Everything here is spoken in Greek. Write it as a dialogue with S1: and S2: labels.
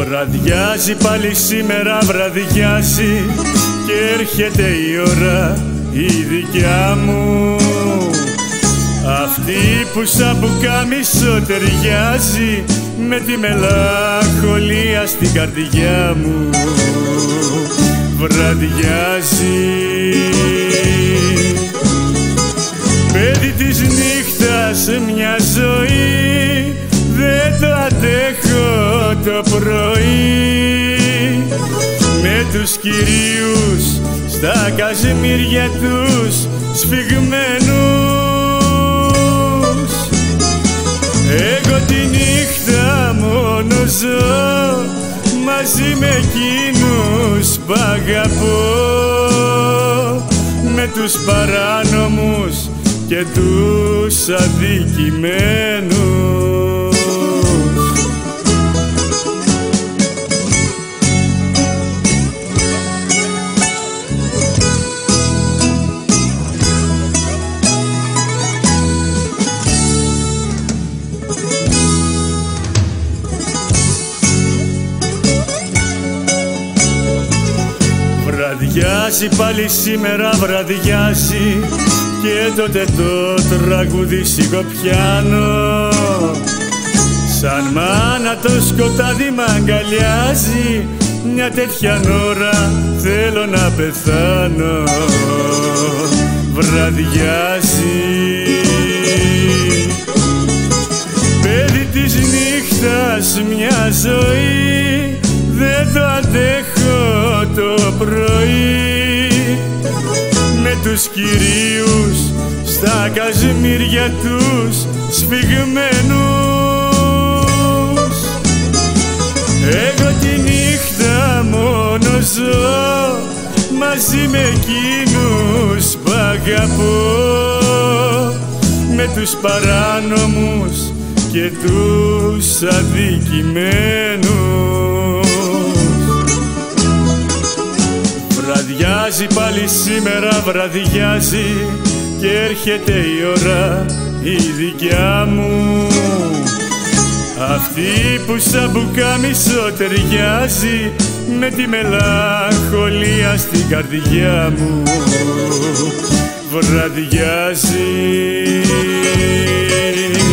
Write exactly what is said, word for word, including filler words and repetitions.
S1: Βραδιάζει πάλι σήμερα, βραδιάζει και έρχεται η ώρα η δικιά μου, αυτή που σαν πουκάμισο ταιριάζει με τη μελαγχολία στην καρδιά μου. Βραδιάζει, παιδί της νύχτας μια ζωή, δεν το αντέχω το πρωί, με τους κυρίους στα καζιμίρια τους σφιγμένους. Εγώ τη νύχτα μόνο ζω μαζί με εκείνους που αγαπώ, με τους παράνομους και τους αδικημένους. Βραδιάζει πάλι σήμερα, βραδιάζει και τότε το τραγούδι σιγοπιάνω, σαν μάνα το σκοτάδι μ' αγκαλιάζει, μια τέτοια ώρα θέλω να πεθάνω. Βραδιάζει, παιδί της νύχτας μια ζωή, δεν το αντέχω το πρωί, με τους κυρίους στα καζιμίρια τους σφιγμένους. Εγώ τη νύχτα μόνο ζω μαζί με εκείνους που αγαπώ, με τους παράνομους και τους αδικημένους. Βραδιάζει πάλι σήμερα, βραδιάζει και έρχεται η ώρα η δικιά μου, αυτή που σαν πουκάμισο ταιριάζει με τη μελαγχολία στην καρδιά μου. Βραδιάζει.